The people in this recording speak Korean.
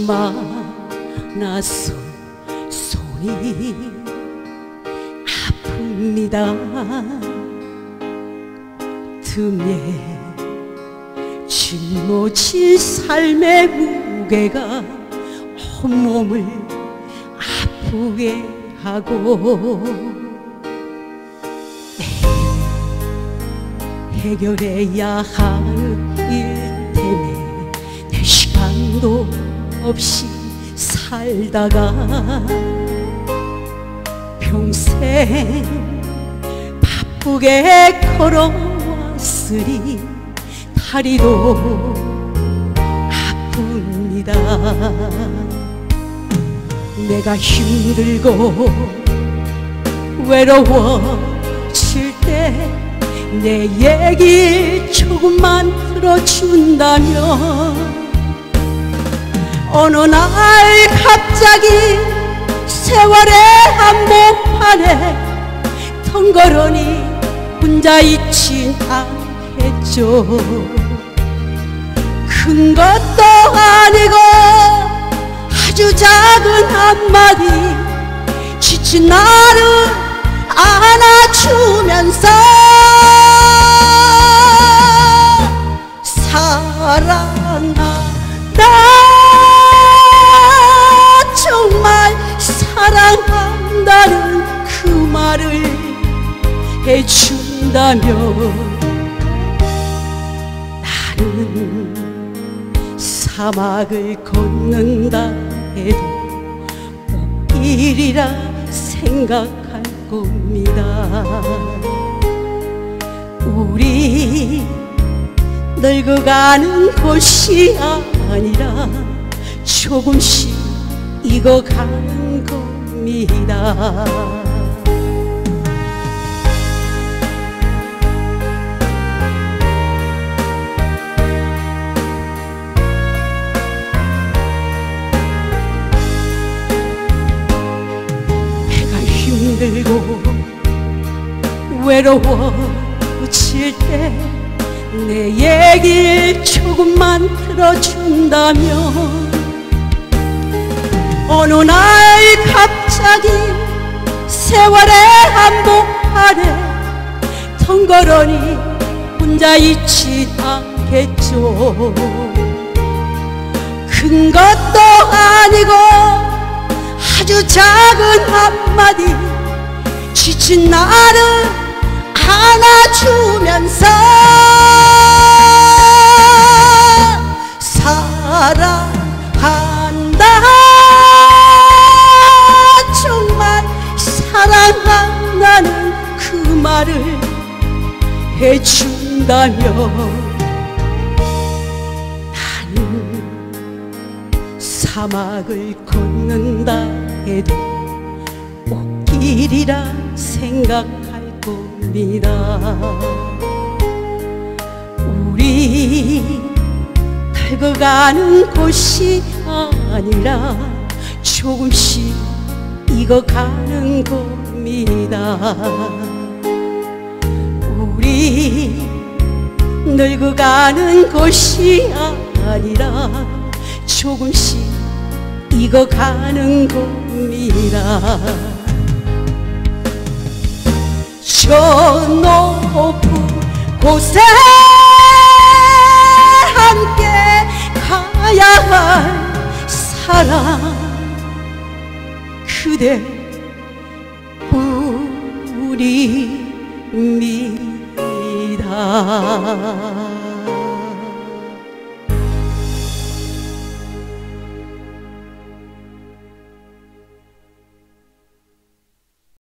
많아서 손이 아픕니다. 등에 짊어진 삶의 무게가 온몸을 아프게 하고 해결해야 하는 일 때문에 내 시간도 없이 살다가 평생 바쁘게 걸어왔으니 다리도 아픕니다. 내가 힘들고 외로워질 때 내 얘기 조금만 들어준다면 어느 날 갑자기 세월의 한복판에 덩그러니 혼자 있진 않겠죠. 큰 것도 아니고 아주 작은 한마디 지친 나를 안아주면서 사랑한다, 정말 사랑한다는 그 말을 해준다면 나는 사막을 걷는다 해도 꽃길이라 생각할 겁니다. 우리 늙어가는 곳이 아니라 조금씩 익어가는 겁니다. 내가 힘들고 외로워질 때 내 얘기 조금만 들어준다면 어느 날 갑자기 세월의 한복판에 덩그러니 혼자 있지 않겠죠. 큰 것도 아니고 아주 작은 한마디 지친 나를 안아주면서 사랑한다, 정말 사랑한다는 그 말을 해준다면 나는 사막을 걷는다 해도 꽃길이라 생각할 겁니다. 우리 늙어가는 곳이 아니라 조금씩 익어가는 겁니다. 우리 늙어가는 곳이 아니라 조금씩 익어가는 겁니다. 저 높은 곳에 함께 가야 할 사랑 그대 뿐입니다.